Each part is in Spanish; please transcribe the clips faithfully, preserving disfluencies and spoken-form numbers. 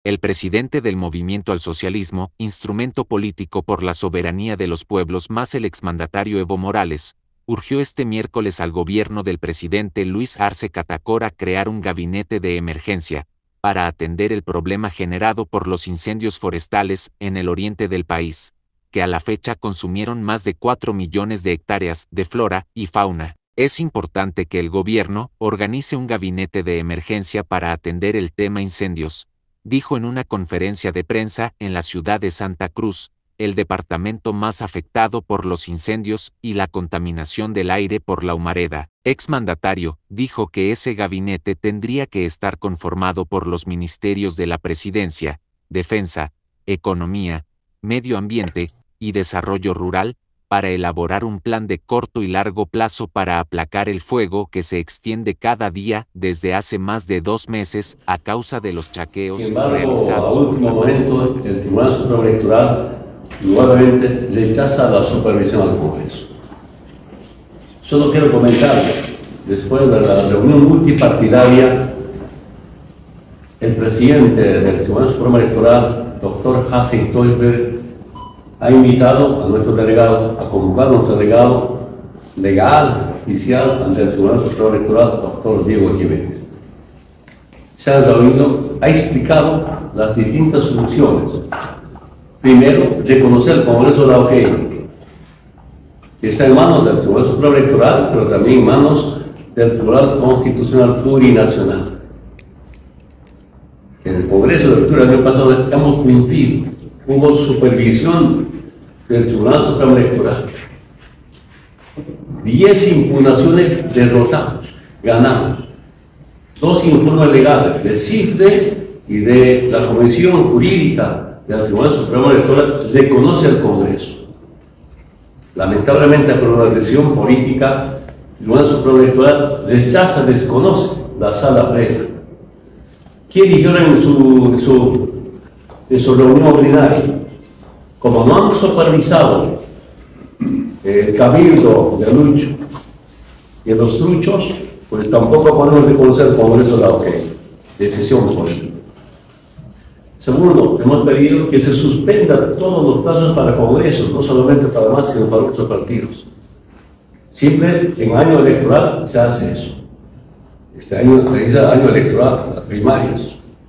El presidente del Movimiento al Socialismo, instrumento político por la soberanía de los pueblos más el exmandatario Evo Morales, urgió este miércoles al gobierno del presidente Luis Arce Catacora crear un gabinete de emergencia, para atender el problema generado por los incendios forestales en el oriente del país, que a la fecha consumieron más de cuatro millones de hectáreas de flora y fauna. Es importante que el gobierno organice un gabinete de emergencia para atender el tema incendios, dijo en una conferencia de prensa en la ciudad de Santa Cruz, el departamento más afectado por los incendios y la contaminación del aire por la humareda. Exmandatario dijo que ese gabinete tendría que estar conformado por los ministerios de la Presidencia, Defensa, Economía, Medio Ambiente y Desarrollo Rural, para elaborar un plan de corto y largo plazo para aplacar el fuego que se extiende cada día desde hace más de dos meses a causa de los chaqueos Sin embargo, realizados a por último la momento, el Tribunal Supremo Electoral nuevamente rechaza la supervisión al Congreso. Solo quiero comentar, después de la reunión multipartidaria, el presidente del Tribunal Supremo Electoral, doctor Hassan Toisberg, ha invitado a nuestro delegado, a convocar a nuestro delegado legal, oficial, ante el Tribunal Supremo Electoral, doctor Diego Jiménez. Se han reunido, ha explicado las distintas soluciones. Primero, reconocer el Congreso de la O G I, que está en manos del Tribunal Supremo Electoral, pero también en manos del Tribunal Constitucional Plurinacional. En el Congreso de Electoral del año pasado hemos cumplido, hubo supervisión del Tribunal Supremo Electoral. Diez impugnaciones derrotamos, ganamos. Dos informes legales de CIFRE y de la Comisión Jurídica del Tribunal Supremo Electoral reconoce el Congreso. Lamentablemente, por una decisión política, el Tribunal Supremo Electoral rechaza, desconoce la sala plena. ¿Qué dijeron en su, en su, en su reunión ordinaria? Como no han supervisado el cabildo de Lucho y los truchos, pues tampoco podemos reconocer el Congreso de la O G I. Decisión política. Segundo, hemos pedido que se suspenda todos los plazos para congresos, no solamente para más, sino para otros partidos. Siempre en año electoral se hace eso. Este año es año electoral, las primarias.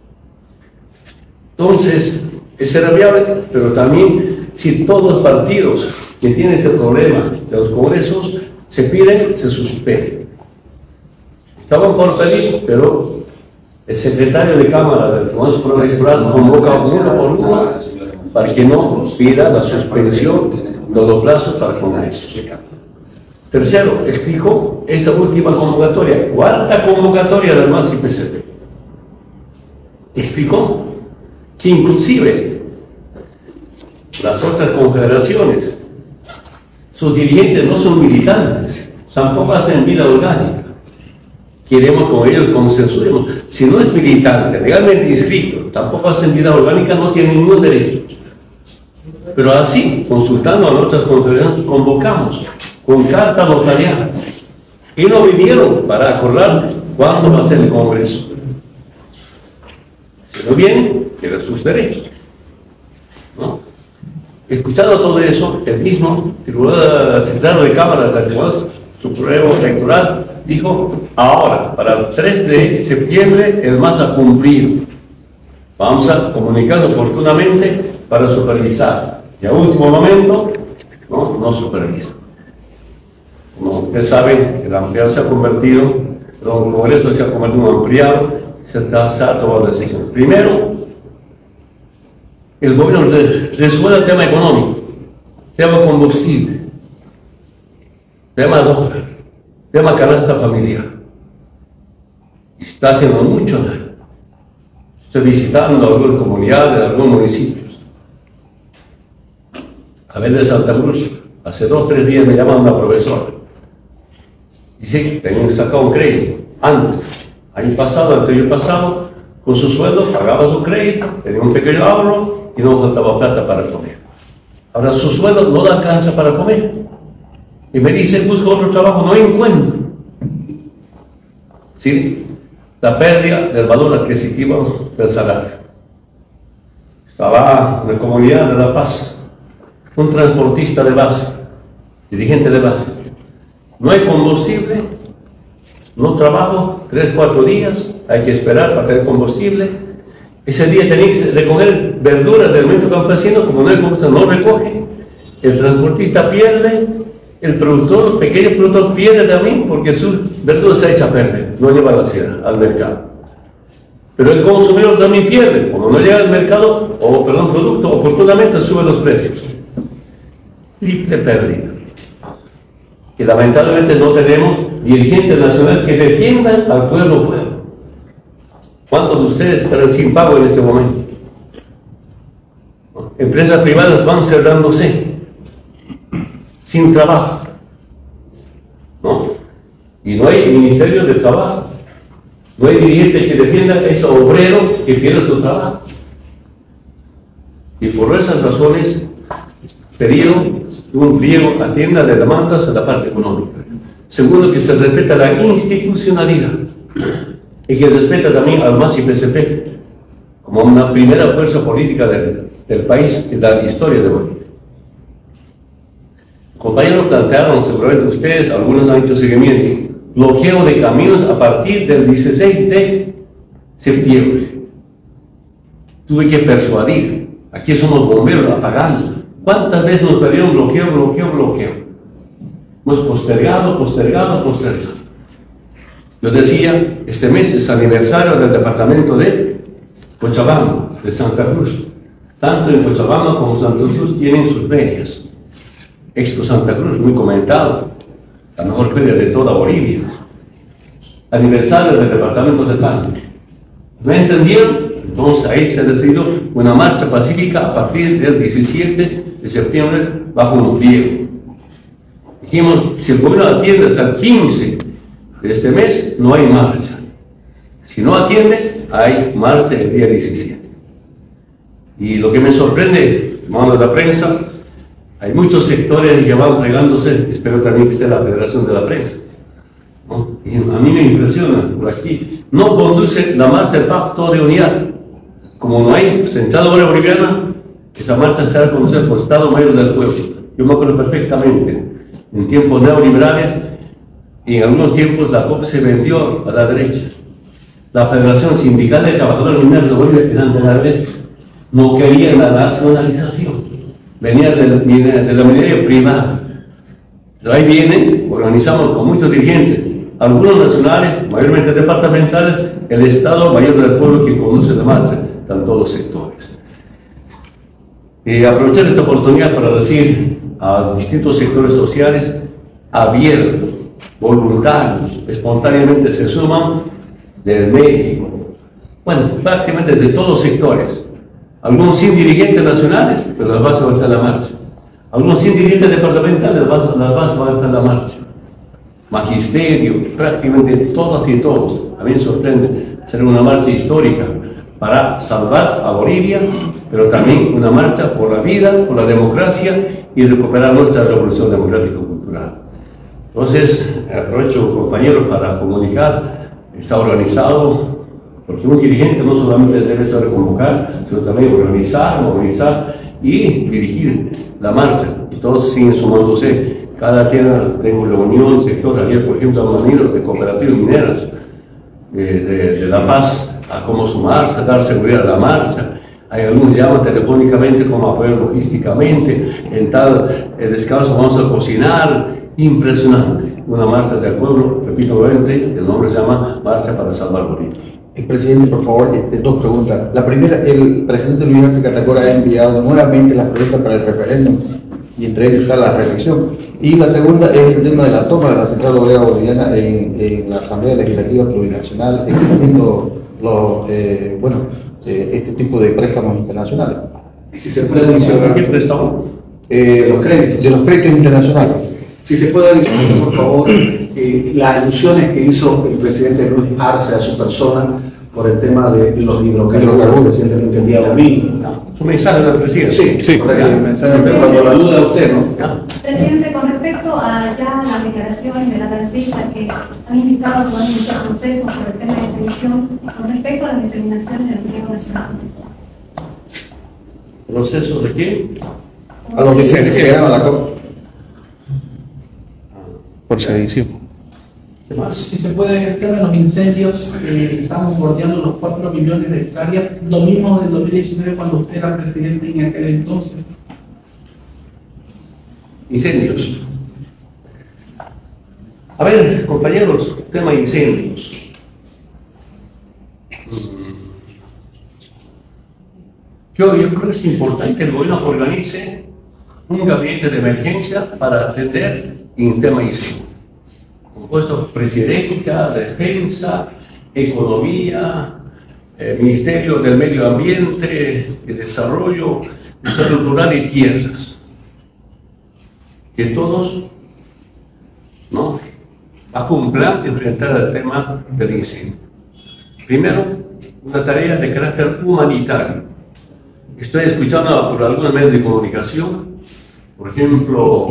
Entonces, es viable, pero también si todos los partidos que tienen este problema de los congresos se piden, se suspenden. Estaban por pedir, pero el secretario de Cámara del Tribunal Supremo Electoral convoca uno por uno para que no pida la suspensión de los plazos para el Congreso. Tercero, explicó esta última convocatoria, cuarta convocatoria del M A S y P C P. Explicó que inclusive las otras confederaciones, sus dirigentes no son militantes, tampoco hacen vida orgánica. Queremos con ellos consensuemos. Si no es militante, legalmente inscrito, tampoco hacen vida orgánica, no tiene ningún derecho. Pero así, consultando a nuestras confederaciones, convocamos con carta notarial. Y no vinieron para acordar cuándo va a ser el Congreso. Si no vienen, quedan sus derechos, ¿no? Escuchando todo eso, el mismo el secretario de Cámara del Tribunal Supremo Electoral dijo: ahora, para el tres de septiembre, el M A S ha cumplido. Vamos a comunicar oportunamente para supervisar. Y a último momento, no, no supervisa. Como ustedes saben, el ampliado se ha convertido, el Congreso se ha convertido en un ampliado, se ha, se ha tomado decisiones. Primero, el gobierno resuelve el tema económico, tema combustible, tema dólar, tema canasta familiar. Está haciendo mucho. Estoy visitando algunas comunidades, algunos municipios. A ver, de Santa Cruz, hace dos o tres días me llama una profesora. Dice que tenía que sacar un crédito. Antes, año pasado, anterior pasado, con su sueldo pagaba su crédito, tenía un pequeño ahorro y no faltaba plata para comer. Ahora su sueldo no le alcanza para comer. Y me dice: busco otro trabajo, no encuentro. ¿Sí? La pérdida del valor adquisitivo del salario. estaba en la comunidad de La Paz, un transportista de base, dirigente de base. No hay combustible, no trabajo, tres, cuatro días, hay que esperar para tener combustible. Ese día tenía que recoger verduras del momento campesino, como no hay combustible, no recoge. El transportista pierde, el productor, el pequeño productor pierde también porque su verdura se echa a perder, no lleva a la sierra, al mercado. Pero el consumidor también pierde, como no llega al mercado, o perdón, producto, oportunamente sube los precios. Triple pérdida. Y lamentablemente no tenemos dirigentes nacionales que defiendan al pueblo pueblo. ¿Cuántos de ustedes están sin pago en este momento? Empresas privadas van cerrándose, sin trabajo, ¿no? Y no hay ministerio de trabajo. No hay dirigente que defienda a ese obrero que pierde su trabajo. Y por esas razones, pidieron un pliego atienda de demandas a la parte económica. Segundo, que se respeta la institucionalidad y que respeta también al M A S y P C P como una primera fuerza política del, del país y de la historia de Bolivia. Compañeros, plantearon, seguramente ustedes, algunos han hecho seguimiento, bloqueo de caminos a partir del dieciséis de septiembre. Tuve que persuadir, aquí somos bomberos apagando. ¿Cuántas veces nos pedieron bloqueo, bloqueo, bloqueo? Hemos postergado, postergado, postergado. Yo decía, este mes es aniversario del departamento de Cochabamba, de Santa Cruz. Tanto en Cochabamba como Santa Cruz tienen sus ferias. Expo Santa Cruz, muy comentado, la mejor feria de toda Bolivia. Aniversario del departamento de Pan. ¿No entendieron? Entonces ahí se ha decidido una marcha pacífica a partir del diecisiete de septiembre bajo un pliego. Dijimos, si el gobierno atiende hasta el quince de este mes, no hay marcha. Si no atiende, hay marcha el día diecisiete. Y lo que me sorprende, hermano de la prensa, hay muchos sectores que van plegándose, espero también que esté la Federación de la Prensa, ¿no? Y a mí me impresiona, por aquí, no conduce la marcha del Pacto de Unidad. Como no hay Central Obrera Boliviana, esa marcha se va a conocer por Estado Mayor del Pueblo. Yo me acuerdo perfectamente, en tiempos neoliberales, y en algunos tiempos la C O P se vendió a la derecha. La Federación Sindical de Trabajadores Mineros de Bolivia eran de la derecha. No querían la nacionalización. Venía de la, de la minería privada. Pero ahí vienen, organizamos con muchos dirigentes, algunos nacionales, mayormente departamentales, el Estado Mayor del Pueblo que conduce la marcha, están todos los sectores. Y aprovechar esta oportunidad para decir a distintos sectores sociales, abiertos, voluntarios, espontáneamente se suman del México, bueno, prácticamente de todos los sectores. Algunos sin dirigentes nacionales, pero las bases van a estar en la marcha. Algunos sin dirigentes departamentales, las bases, las bases van a estar en la marcha. Magisterio, prácticamente todas y todos. A mí me sorprende ser una marcha histórica para salvar a Bolivia, pero también una marcha por la vida, por la democracia y recuperar nuestra revolución democrático-cultural. Entonces, aprovecho, compañeros, para comunicar, está organizado, porque un dirigente no solamente debe saber convocar, sino también organizar, movilizar y dirigir la marcha. Y todos siguen sumándose. Cada día tengo reunión, sector, ayer por ejemplo, a maninos de cooperativas mineras de, de, de La Paz, a cómo sumarse, a dar seguridad a la marcha. Hay algunos que llaman telefónicamente como apoyar logísticamente, en tal eh, descanso vamos a cocinar. Impresionante, una marcha del pueblo, repito nuevamente, el nombre se llama Marcha para Salvar Bolivia. El presidente, por favor, este, dos preguntas. La primera, el presidente Luis Arce Catacora ha enviado nuevamente las preguntas para el referéndum, y entre ellos está la reelección. Y la segunda es el tema de la toma de la Central Obrera Boliviana en, en la Asamblea Legislativa Plurinacional, en este momento, los, eh, bueno, eh, este tipo de préstamos internacionales. ¿Y si se puede adicionar qué préstamo? Eh, los créditos, de los créditos internacionales. Si se puede adicionar, por favor, eh, las alusiones que hizo el presidente Luis Arce a su persona por el tema de los hidrocarburos recientemente el día domingo. ¿Su mensaje del presidente? Sí, sí, correcto. El mensaje, pero cuando la duda a usted, ¿no? Presidente, con respecto a ya las declaraciones de la congresista que han indicado que van a iniciar procesos por el tema de sedición, con respecto a las determinaciones del gobierno nacional. ¿Proceso de qué? A los que se llegaron a la COP. Por sedición. ¿Qué más? Si se puede, el tema de los incendios, eh, estamos bordeando los cuatro millones de hectáreas, lo mismo del dos mil diecinueve cuando usted era presidente en aquel entonces. Incendios. A ver, compañeros, tema de incendios. Yo, yo creo que es importante que el gobierno organice un gabinete de emergencia para atender en tema de incendios. Compuesto presidencia, defensa, economía, eh, Ministerio del Medio Ambiente, de Desarrollo, Desarrollo Rural y Tierras. Que todos, ¿no?, bajo un plan de enfrentar el tema del incendio. Primero, una tarea de carácter humanitario. Estoy escuchando por algunos medios de comunicación, por ejemplo,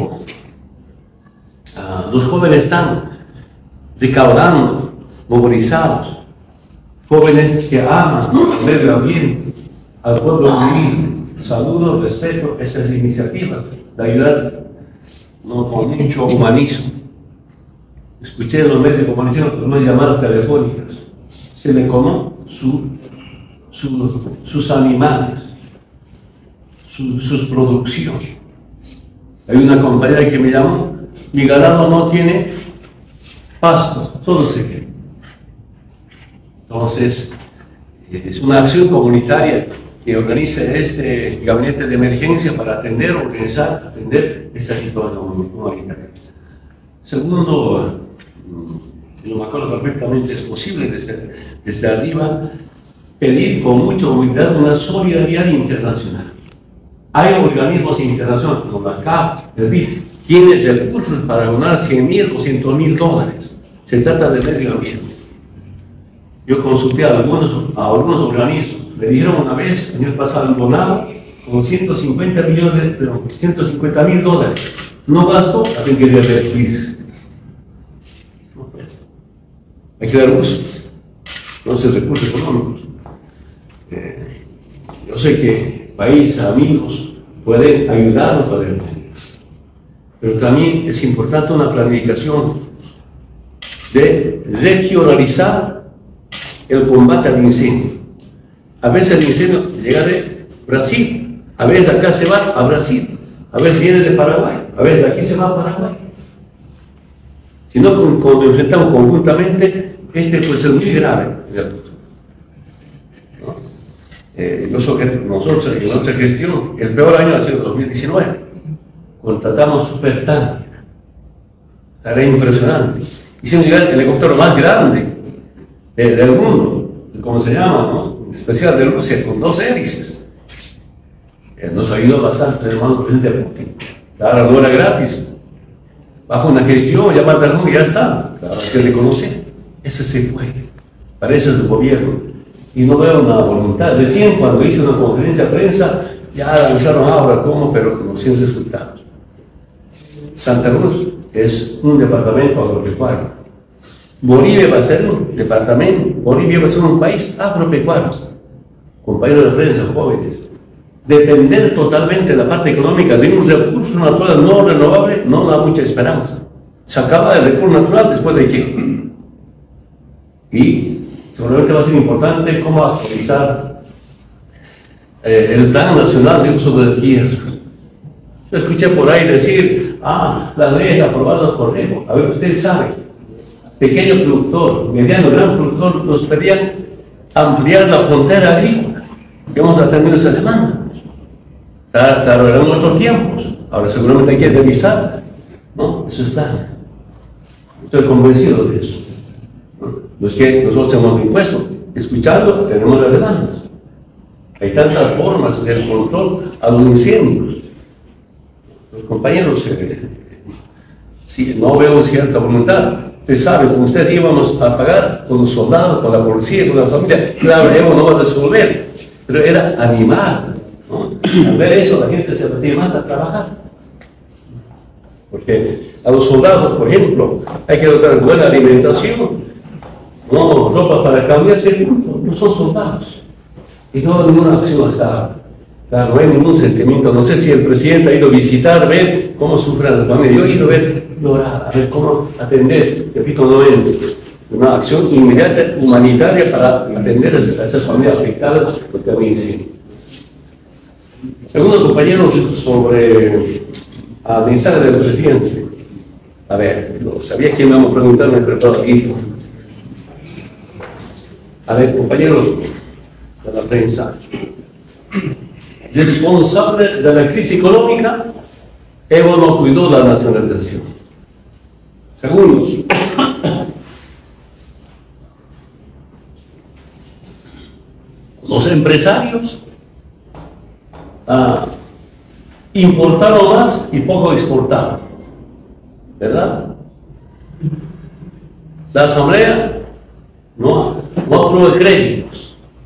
uh, los jóvenes están recaudando, movilizados, jóvenes que aman al medio ambiente, al pueblo viviente. Saludo, respeto esas iniciativas de ayudar, no, con mucho humanismo. Escuché en los medios de comunicación unas llamadas telefónicas, se le comió su, su, sus animales, su, sus producciones. Hay una compañera que me llamó, mi ganado no tiene pastos, todo se queda. Entonces, es una acción comunitaria que organiza este gabinete de emergencia para atender, organizar, atender esa situación humanitaria. Segundo, yo me acuerdo perfectamente, es posible desde, desde arriba pedir con mucha humildad una solidaridad internacional. Hay organismos internacionales como la C A F, el B I D, tienen recursos para donar cien mil, doscientos mil dólares. Se trata de medio ambiente. Yo consulté a algunos, a algunos organismos, me dijeron una vez, el año pasado, donado con ciento cincuenta millones, pero ciento cincuenta mil dólares. No gasto, hay que revertir. No, pues, hay que dar uso, no es el recurso económico. Eh, yo sé que países, amigos, pueden ayudarnos para el país, pero también es importante una planificación de regionalizar el combate al incendio. A veces el incendio llega de Brasil, a veces de acá se va a Brasil, a veces viene de Paraguay, a veces de aquí se va a Paraguay. Si no, cuando enfrentamos conjuntamente, este puede ser muy grave. ¿No? Eh, nosotros, nosotros en nuestra gestión, el peor año ha sido el dos mil diecinueve. Contratamos supertanques, tarea impresionante. Hicimos llegar el helicóptero más grande eh, del mundo, como se llama, ¿no?, especial de Rusia, con dos hélices. Eh, nos ayudó bastante el hermano presidente Putin. Claro, no era gratis. Bajo una gestión, ya mataron y ya está. Claro, que reconoce. Ese se fue. Para eso es el gobierno. Y no veo una voluntad. Recién cuando hice una conferencia de prensa, ya anunciaron ahora cómo, pero con los resultados. Santa Cruz es un departamento agropecuario. Bolivia va a ser un departamento, Bolivia va a ser un país agropecuario. Compañeros de prensa, jóvenes, depender totalmente de la parte económica de un recurso natural no renovable no da mucha esperanza. Se acaba el recurso natural después de qué. Y seguramente va a ser importante cómo actualizar eh, el Plan Nacional de Uso de Tierras. Yo escuché por ahí decir, ah, las leyes aprobadas por Evo. A ver, ustedes saben, pequeño productor, mediano, gran productor, nos pedían ampliar la frontera agrícola. Y vamos a terminar esa demanda. Tardarán otros tiempos. Ahora seguramente hay que revisar, ¿no? Eso es plan. Estoy convencido de eso. ¿No? No es que nosotros hemos impuesto, escuchando, tenemos las demandas. Hay tantas formas del control a los incendios. Los compañeros, eh, sí, no veo cierta voluntad. Usted sabe, como usted íbamos a pagar con los soldados, con la policía, con la familia. Claro, Evo no va a resolver, pero era animar, ¿no? Al ver eso, la gente se metía más a trabajar. Porque a los soldados, por ejemplo, hay que dar buena alimentación, no ropa para cambiarse, no son soldados. Y no ninguna acción hasta ahora. Claro, no hay ningún sentimiento. No sé si el presidente ha ido a visitar, ver cómo sufren las familias. Yo he ido a ver, llorar, a ver cómo atender, repito, nuevamente, una acción inmediata humanitaria para atender a esas familias afectadas, porque a mí sí. Segundo, compañeros, sobre el mensaje del presidente. A ver, no sabía quién me iba a preguntar, me he preparado aquí. A ver, compañeros de la prensa. Responsable de la crisis económica, Evo no cuidó la nacionalización. Segundo, los empresarios ah, importaron más y poco exportaron, ¿verdad? La Asamblea no, no aprueba créditos.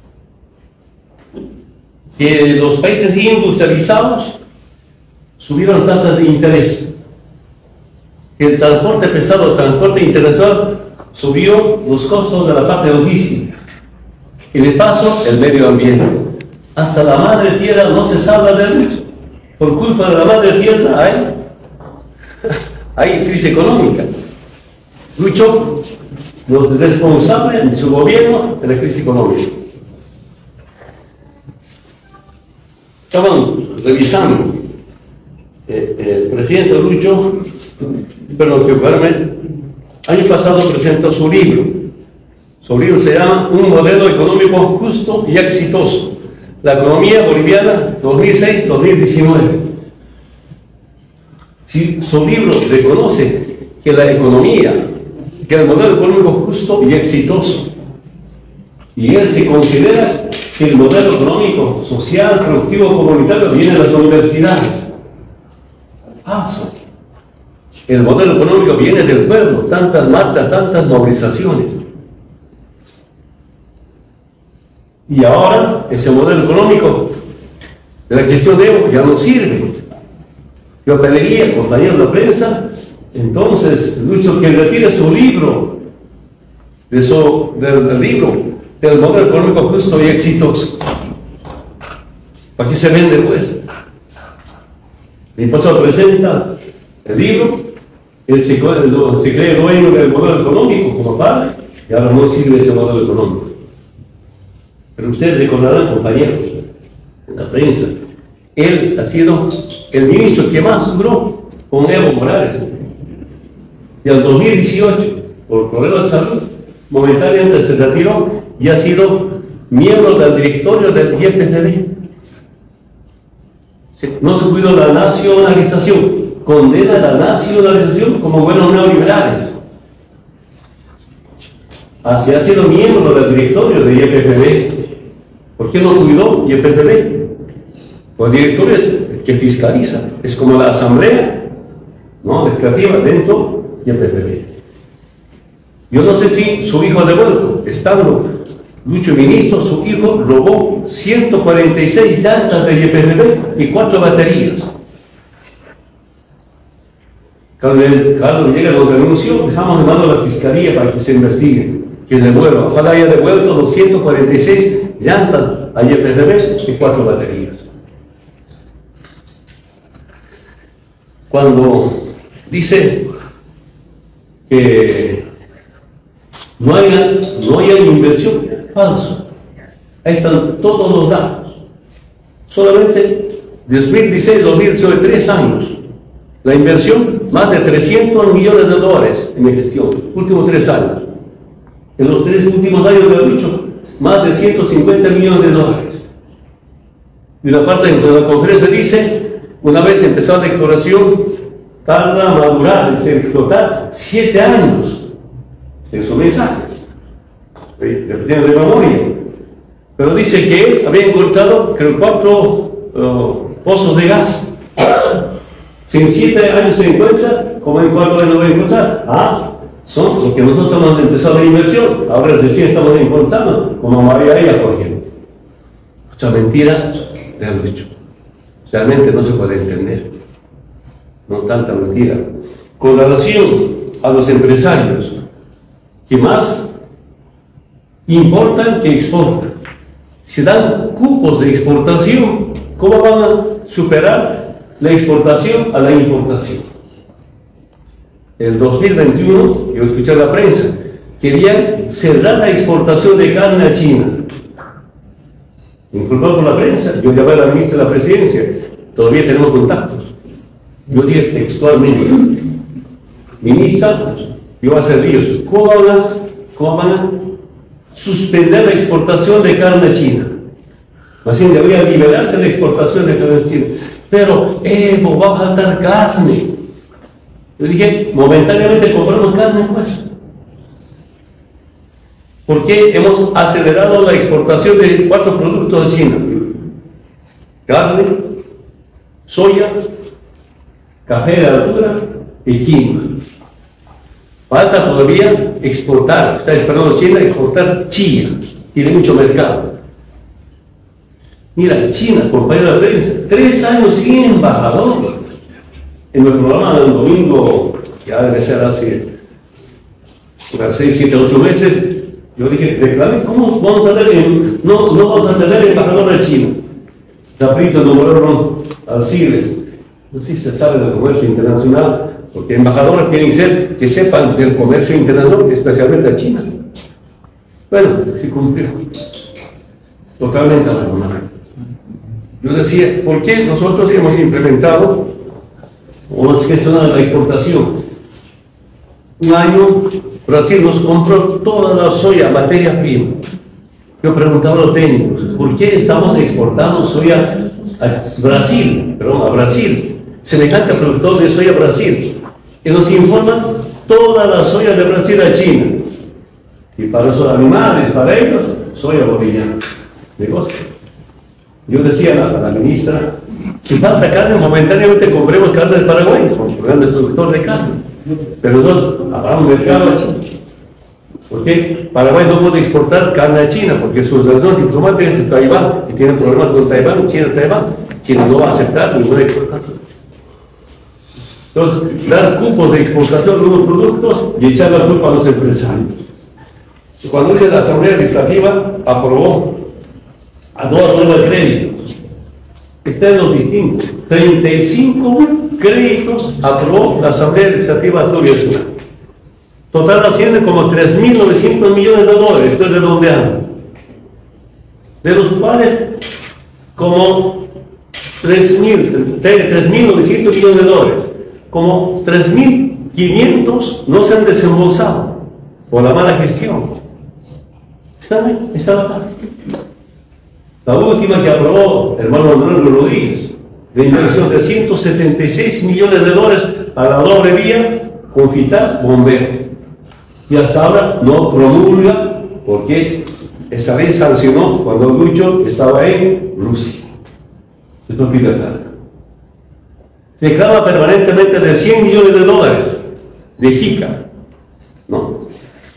Que los países industrializados subieron tasas de interés, que el transporte pesado, el transporte internacional subió los costos de la parte logística, y de paso el medio ambiente. Hasta la madre tierra no se salva de mucho. Por culpa de la madre tierra hay, hay crisis económica. Lucho, los responsables de su gobierno de la crisis económica. Estaban revisando eh, el presidente Lucho, perdón que ocuparme, año pasado presentó su libro. Su libro se llama Un modelo económico justo y exitoso. La economía boliviana dos mil seis a dos mil diecinueve. Si su libro reconoce que la economía, que el modelo económico justo y exitoso, y él se considera que el modelo económico, social, productivo, comunitario viene de las universidades. Paso. El modelo económico viene del pueblo, tantas marchas, tantas movilizaciones. Y ahora ese modelo económico de la gestión de Evo ya no sirve. Yo pediría, compañeros de la prensa, entonces, Lucho, que retire su libro, de su, del, del libro, del modelo económico justo y exitoso. ¿Para qué se vende, pues? Mi pasado presenta el libro, él se, se cree dueño del modelo económico como padre, y ahora no sirve ese modelo económico. Pero ustedes recordarán, compañeros, en la prensa, él ha sido el ministro que más duró con Evo Morales. Y en dos mil dieciocho, por problemas de salud, momentáneamente se retiró y ha sido miembro del directorio del I F T D. No se cuidó la nacionalización, condena la nacionalización como buenos neoliberales. Así ha sido miembro del directorio de I F T D. ¿Por qué no cuidó I F T D? Pues el directorio es el que fiscaliza, es como la asamblea, ¿no? Legislativa dentro de I F T D. Yo no sé si su hijo ha devuelto, estando Lucho ministro, su hijo robó ciento cuarenta y seis llantas de I F T D y cuatro baterías. Cuando Carlos llega lo denunció, dejamos en mano a la fiscalía para que se investigue, que devuelva. Ojalá haya devuelto los ciento cuarenta y seis llantas a I F T D y cuatro baterías. Cuando dice que no haya, no haya inversión, falso. Ahí están todos los datos. Solamente de dos mil dieciséis a dos mil dieciocho, tres años. La inversión, más de trescientos millones de dólares en mi gestión, últimos tres años. En los tres últimos años de Lucho, más de ciento cincuenta millones de dólares. Y la parte de la conferencia dice, una vez empezada la exploración, tarda a madurar, es decir, explotar siete años. Esos mensajes, repitiendo de memoria. Pero dice que había encontrado, creo, cuatro uh, pozos de gas. Si en siete años se encuentra, como en cuatro años lo voy a encontrar. Ah, son porque nosotros hemos empezado la inversión, ahora recién estamos encontrando, como María Ella, por ejemplo. Mucha mentira le han dicho. Realmente no se puede entender. No tanta mentira. Con relación a los empresarios, que más importan que exportan. Se dan cupos de exportación ¿Cómo van a superar la exportación a la importación? En dos mil veintiuno, yo escuché en la prensa, querían cerrar la exportación de carne a China. Informado por la prensa, yo llamé a la ministra de la Presidencia, todavía tenemos contactos. Yo dije textualmente, ministra, yo voy a hacer ellos, ¿cómo van a, cómo van a suspender la exportación de carne a China? Más bien debería liberarse la exportación de carne a China. Pero, Evo, va a faltar carne. Yo dije, momentáneamente compramos carne, pues. Porque hemos acelerado la exportación de cuatro productos de China: carne, soya, café de altura y quinoa. Falta todavía exportar, está esperando China exportar chía, tiene mucho mercado. Mira, China, compañero de prensa, tres años sin embajador. En el programa del domingo, ya debe ser hace unas seis, siete, ocho meses, yo dije, reclamé, ¿cómo vamos a tener, no, no vamos a tener embajador de China? Rapidito nombraron Alcides. No sé si se sabe del comercio internacional, porque embajadores tienen que ser que sepan del comercio internacional, especialmente a China. Bueno, sí cumplió. Totalmente abandonado. Yo decía, ¿por qué nosotros hemos implementado o hemos gestionado la exportación? Un año Brasil nos compró toda la soya, materia prima. Yo preguntaba a los técnicos, ¿por qué estamos exportando soya a Brasil? Perdón, a Brasil. Semejante productor de soya a Brasil. Y nos informan toda la soya de Brasil a China. Y para los animales, para ellos, soya boliviana. Negocio. Yo decía a la, a la ministra, si falta carne, momentáneamente compremos carne de Paraguay, somos un gran productor de carne. Pero no, abramos mercado a China. Porque Paraguay no puede exportar carne a China, porque sus relaciones diplomáticas es de Taiwán, y tienen problemas con Taiwán, China, Taiwán. China no va a aceptar ninguna exportación. Entonces, dar cupos de exportación de unos productos y echar la culpa a los empresarios. Cuando la Asamblea Legislativa aprobó a dos pruebas de crédito, está en los distintos. treinta y cinco créditos aprobó la Asamblea Legislativa Azul y Azul. Total asciende como tres mil novecientos millones de dólares, estoy redondeando. De los cuales, como tres mil novecientos millones de dólares, como tres mil quinientos no se han desembolsado por la mala gestión. Están ahí, están acá. La última que aprobó el hermano Manuel Rodríguez, de inversión de ciento setenta y seis millones de dólares a la doble vía con Fitas Bombero. Y hasta ahora no promulga porque esa vez sancionó cuando Lucho estaba en Rusia. Esto pide plata. Se clama permanentemente de cien millones de dólares de JICA. ¿No?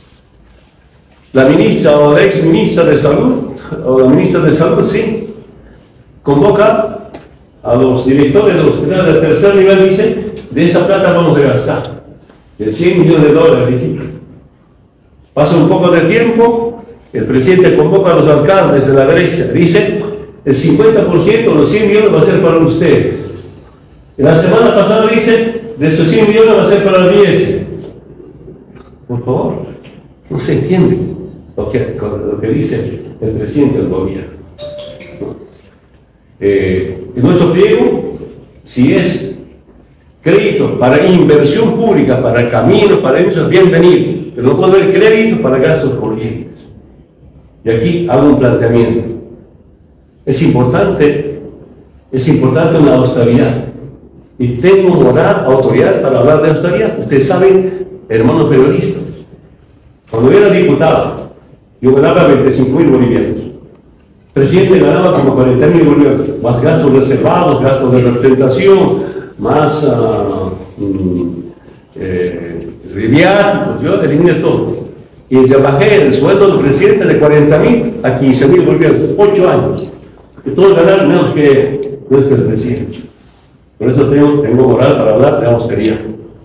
La ministra o la ex ministra de Salud, o la ministra de Salud, sí, convoca a los directores de los hospitales de tercer nivel y dice, de esa plata vamos a gastar, de cien millones de dólares de JICA. Pasa un poco de tiempo, el presidente convoca a los alcaldes de la derecha, dice, el cincuenta por ciento de los cien millones va a ser para ustedes. La semana pasada dice, de esos cien millones va a ser para diez. Por favor, no se entiende lo que, lo que dice el presidente del gobierno. ¿No? Eh, en nuestro pliego, si es crédito para inversión pública, para caminos, para eso es bienvenido, pero no puede haber crédito para gastos corrientes. Y aquí hago un planteamiento. Es importante, es importante una austeridad. Y tengo moral, autoridad para hablar de austeridad. Ustedes saben, hermanos periodistas, cuando yo era diputado, yo ganaba veinticinco mil bolivianos. El presidente ganaba como cuarenta mil bolivianos, más gastos reservados, gastos de representación, más uh, um, eh, viáticos, yo eliminé todo. Y le bajé el sueldo del presidente de cuarenta mil a quince mil bolivianos, ocho años. Y todos ganaron menos que, menos que el presidente. Por eso tengo, tengo moral para hablar de austeridad.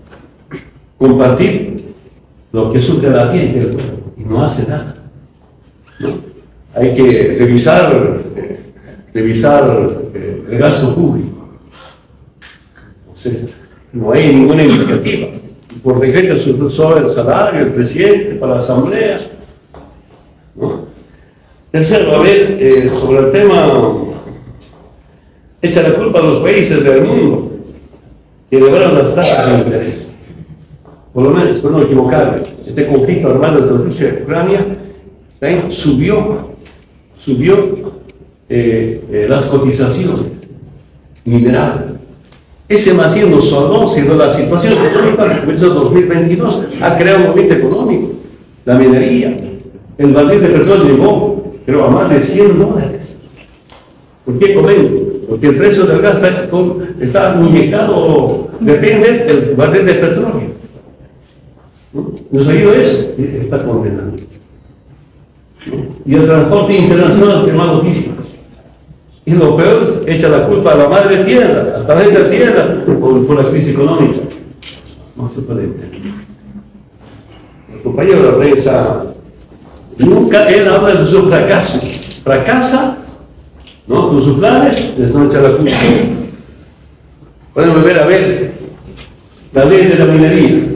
Compartir lo que sufre la gente y no hace nada. ¿No? Hay que revisar revisar eh, el gasto público. Entonces, no hay ninguna iniciativa. Por decreto se puso el salario, el presidente para la asamblea, ¿no? Tercero, a ver, eh, sobre el tema, echa la culpa a los países del mundo que elevaron las tasas de interés. Por lo menos, espero no equivocarme, este conflicto armado entre Rusia y Ucrania ¿eh? subió, subió eh, eh, las cotizaciones minerales. Ese masivo no solo, sino la situación económica que comenzó en dos mil veintidós ha creado un movimiento económico, la minería. El barril de petróleo llegó, pero a más de cien dólares. ¿Por qué comento? Porque el precio del gas está, está inyectado, depende del barril de petróleo. ¿No? ¿Nos ha oído eso? Está condenado. ¿No? Y el transporte internacional, llamado logística. Y lo peor es echa la culpa a la madre tierra, a la planeta tierra, por, por la crisis económica. No se puede entender. El compañero de la prensa, nunca él habla de su fracaso. Fracasa, ¿no? Con sus planes, les no echa la culpa. Pueden volver a ver la ley de la minería.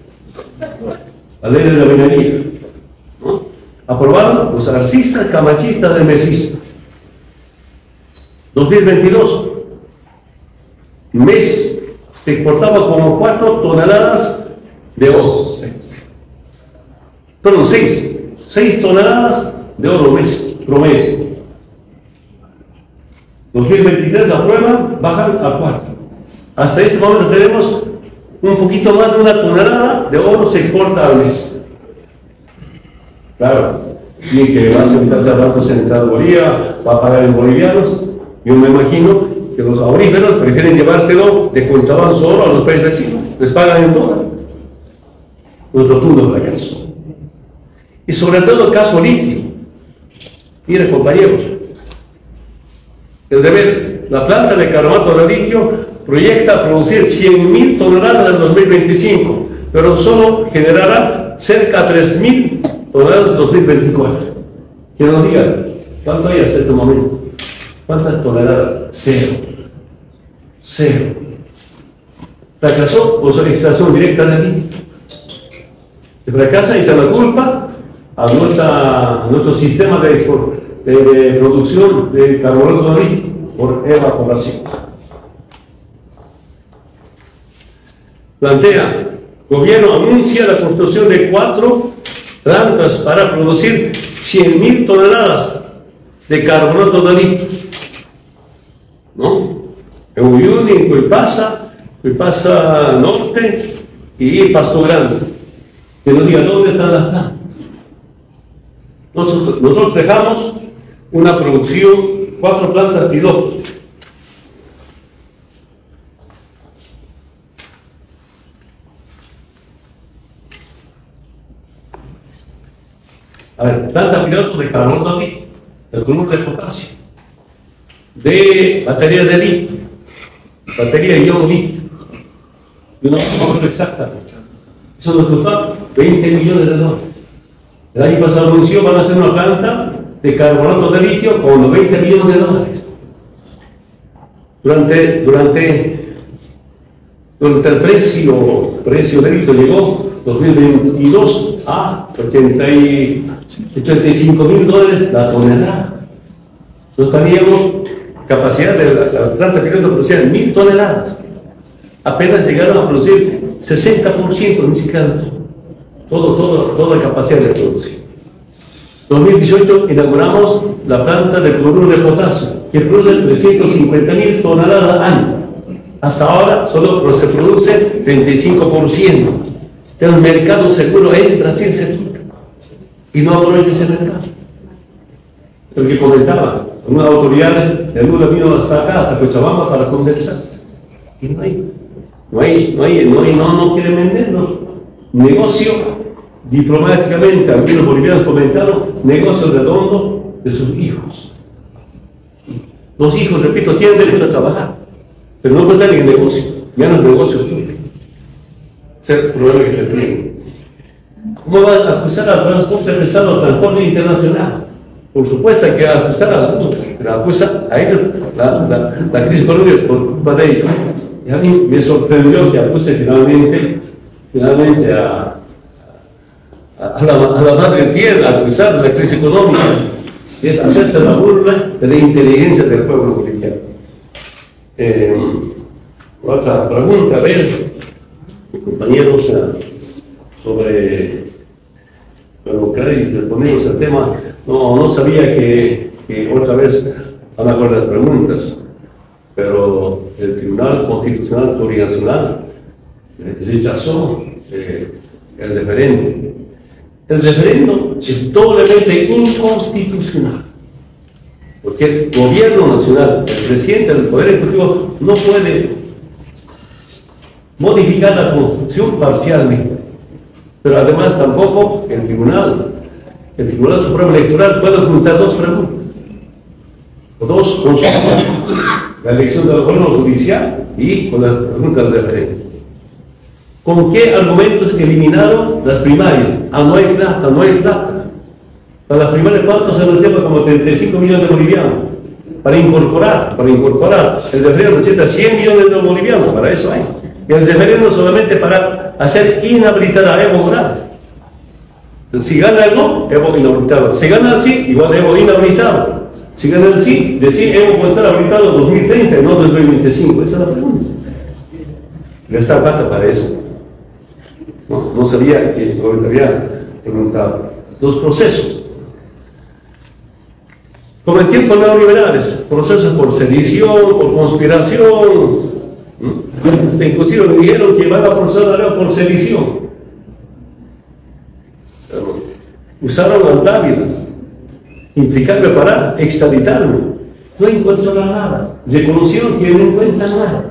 La ley de la minería. ¿No? Aprobaron los arcistas, camachistas, del mesistas. dos mil veintidós, mes, se exportaba como cuatro toneladas de oro. Perdón, seis. seis toneladas de oro mes, promedio. dos mil veintitrés aprueban, bajan a cuatro. Hasta este momento tenemos un poquito más de una tonelada de oro se exporta al mes. Claro, y que va a sentar el Banco Central de Bolivia, va a pagar en bolivianos. Yo me imagino que los auríferos prefieren llevárselo de contrabando solo a los países vecinos, les pagan en dólar. Un rotundo fracaso. Y sobre todo el caso litio. Mire, compañeros, el deber, la planta de carbonato de litio proyecta producir cien mil toneladas en dos mil veinticinco, pero solo generará cerca de tres mil toneladas en dos mil veinticuatro. Que nos digan, ¿cuánto hay hasta este momento? ¿Cuántas toneladas? Cero. Cero. Fracasó por su extracción directa de litio. Se fracasa y echa la culpa a, nuestra, a nuestro sistema de, de, de producción de carbonato de litio por evaporación. Plantea, gobierno anuncia la construcción de cuatro plantas para producir cien mil toneladas de carbonato de litio. ¿No? En Uyuni, en Cuipasa, Cuipasa Norte y Pasto Grande. Que nos diga dónde están las plantas. Nosotros, nosotros dejamos una producción, cuatro plantas piloto. A ver, planta piloto de carbonato de litio, el cloruro de potasio, de batería de litio, batería de ion litio, y una forma exacta. Eso nos costó veinte millones de dólares. El año pasado anunció van a hacer una planta de carbonato de litio con los veinte millones de dólares. Durante, durante, durante el precio, precio de litio llegó dos mil veintidós a ochenta y cinco mil dólares la tonelada. Nosotros teníamos capacidad de la, la planta piloto producir mil toneladas. Apenas llegaron a producir sesenta por ciento, ni siquiera todo, todo, toda la capacidad de producción. dos mil dieciocho inauguramos la planta de cloruro de potasio, que produce trescientas cincuenta mil toneladas al año. Hasta ahora solo se produce treinta y cinco por ciento. El mercado seguro entra sin cerquita y no aprovecha ese mercado. El que comentaba, unas autoridades de Lula vino hasta acá, hasta Cochabamba para conversar. Y no hay, no hay, no hay, no hay, no, no quieren vendernos. Negocio, diplomáticamente, algunos bolivianos comentaron, negocio redondo de sus hijos. Los hijos, repito, tienen derecho a trabajar, pero no pueden estar en el negocio, ya no es negocio tuyo. Ese es el problema que se tiene. ¿Cómo va a acusar al transporte pesado, al transporte internacional? Por supuesto hay que acusar a algunos, pero acusa a ellos la, la, la crisis económica por culpa de ellos. Y a mí me sorprendió que acuse finalmente, finalmente a, a, a, la, a la madre tierra, a acusar de la crisis económica, y es hacerse la burla de la inteligencia del pueblo boliviano. Eh, otra pregunta, a ver, compañeros, sobre, bueno, claro, ponemos el tema. No, no sabía que, que otra vez van a haber las preguntas, pero el Tribunal Constitucional Plurinacional rechazó eh, el referéndum. El referéndum es doblemente inconstitucional, porque el gobierno nacional, el presidente del Poder Ejecutivo, no puede modificar la Constitución parcialmente, pero además tampoco el Tribunal El Tribunal Supremo Electoral puede juntar dos preguntas, o dos consultas, la elección del órgano judicial y con la pregunta del referéndum. ¿Con qué argumentos eliminaron las primarias? Ah, no hay plata, no hay plata. Para las primarias, ¿cuánto se reserva? Como treinta y cinco millones de bolivianos. Para incorporar, para incorporar. El referéndum necesita cien millones de bolivianos, para eso hay. Y el referéndum solamente para hacer inhabilitar a Evo Morales. Si gana el no, Evo inhabilitado. Si gana el sí, igual Evo inhabilitado. Si gana el sí, decir Evo puede estar habilitado en dos mil treinta y no en dos mil veinticinco. Esa es la pregunta. Le está falta para eso. No, no sabía que lo había preguntado. Los procesos. Como en tiempos neoliberales, procesos por sedición, por conspiración. Hasta inclusive me dijeron que van a procesar a Evo por sedición. Usaron al Dávila, implicarme para extraditarme. No encuentro nada. Reconocieron que no encuentran nada.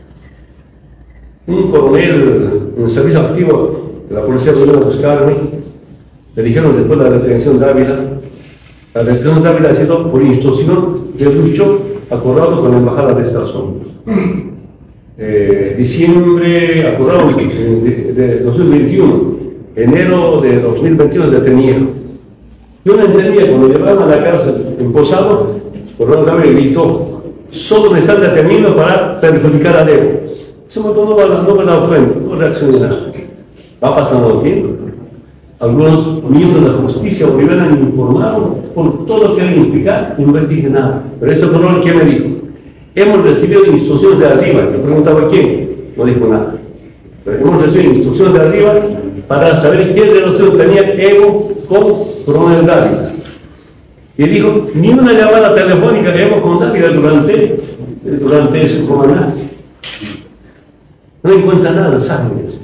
Un coronel en el servicio activo de la policía vino a buscarme. Le dijeron después de la detención de Dávila. La detención de Dávila ha sido por instrucción de Lucho, acordado con la embajada de Estados Unidos. Eh, diciembre, acordado de, de dos mil veintiuno. Enero de dos mil veintiuno detenieron. Yo no entendía, cuando llevaban a la cárcel en Posado, Coronel Dávila gritó: solo me están deteniendo para perjudicar a Evo. Ese momento no, no me he dado cuenta, no reaccioné nada. Va pasando el tiempo. Algunos miembros de la justicia boliviana me informaron por todo lo que deben implicar, y no investigué nada. Pero este coronel, ¿qué me dijo? Hemos recibido instrucciones de arriba. Yo preguntaba quién, no dijo nada. Pero hemos recibido instrucciones de arriba para saber qué relación tenía Evo con Coronel Dávila. Y dijo, ni una llamada telefónica de Evo con Dávila durante, durante su comandancia. No encuentra nada, saben eso.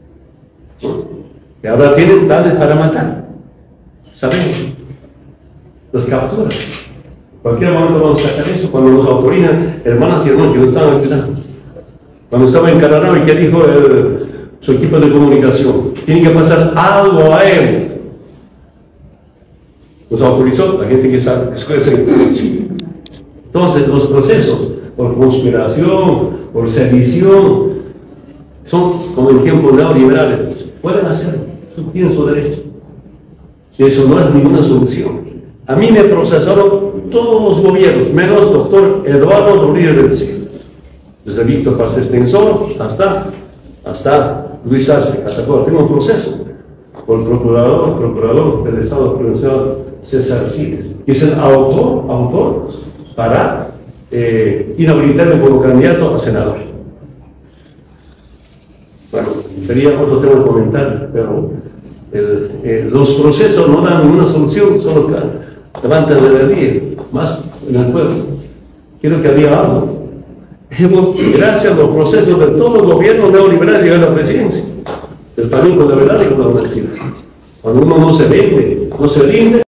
Y ahora tienen planes para matar. Sabemos. Los capturan. Cualquier momento vamos a sacar eso cuando nos autorizan hermanas y hermanos que nos estaban ayudando. Cuando estaba en Canadá y que dijo el, su equipo de comunicación, tiene que pasar algo a él. Nos autorizó la gente que sabe, que sabe. Entonces, los procesos por conspiración, por sedición, son como en tiempos neoliberales. Pueden hacerlo, tienen su derecho. Y eso no es ninguna solución. A mí me procesaron todos los gobiernos, menos el doctor Eduardo Rodríguez del Cielo. Desde Víctor Paz Extensor hasta, hasta Luis Arce Catacora. Tengo un proceso por el procurador, el procurador del Estado Provincial César Siles, que es el autor, autor para eh, inhabilitarme como candidato a senador. Bueno, sería otro tema de comentar, pero el, el, los procesos no dan ninguna solución, solo levantan la rebeldía, más en el pueblo. Quiero que había algo. Gracias a los procesos de todo el gobierno neoliberal llega a la presidencia. El país con la verdad y con la honestidad. Cuando uno no se vende, no se rinde.